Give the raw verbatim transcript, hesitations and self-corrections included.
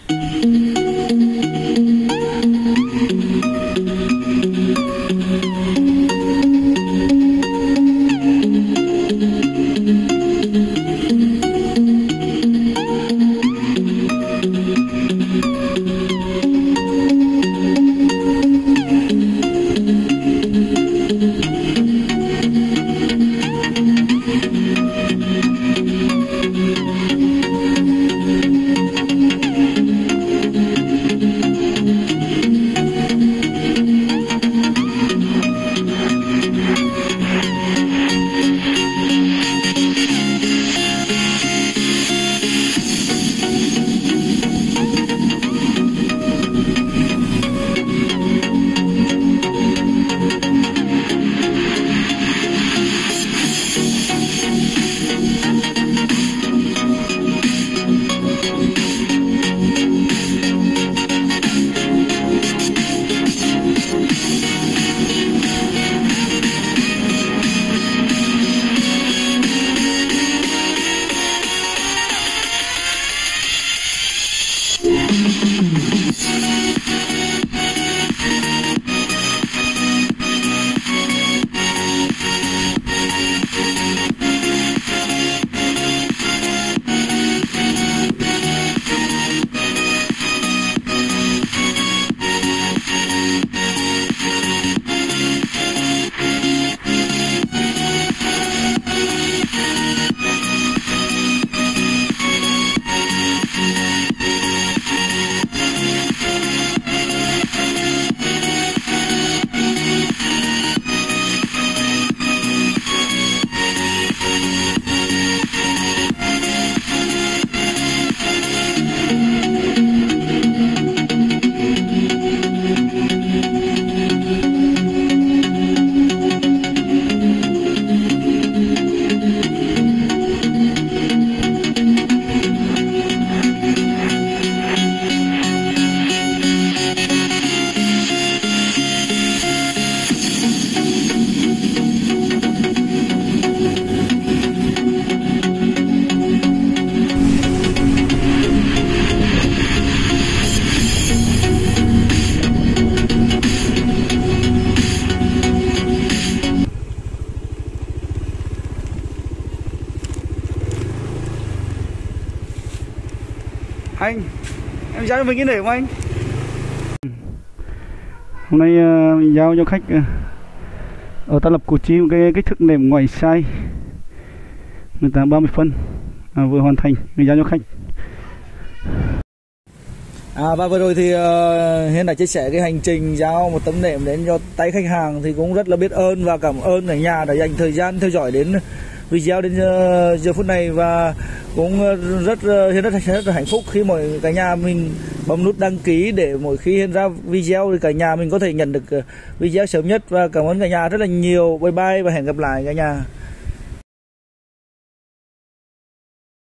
Anh, em giao cho mình cái để không anh? Hôm nay uh, mình giao cho khách uh, ở Tân Lập Củ Chi một cái kích thước nệm ngoài size mười tám ba mươi phân à, vừa hoàn thành, mình giao cho khách. À, và vừa rồi thì uh, Hiên đã chia sẻ cái hành trình giao một tấm nệm đến cho tay khách hàng, thì cũng rất là biết ơn và cảm ơn cả nhà đã dành thời gian theo dõi đến video đến giờ, giờ phút này, và cũng rất Hiên rất, rất là hạnh phúc khi mọi cả nhà mình bấm nút đăng ký để mỗi khi Hiên ra video thì cả nhà mình có thể nhận được video sớm nhất. Và cảm ơn cả nhà rất là nhiều. Bye bye và hẹn gặp lại cả nhà.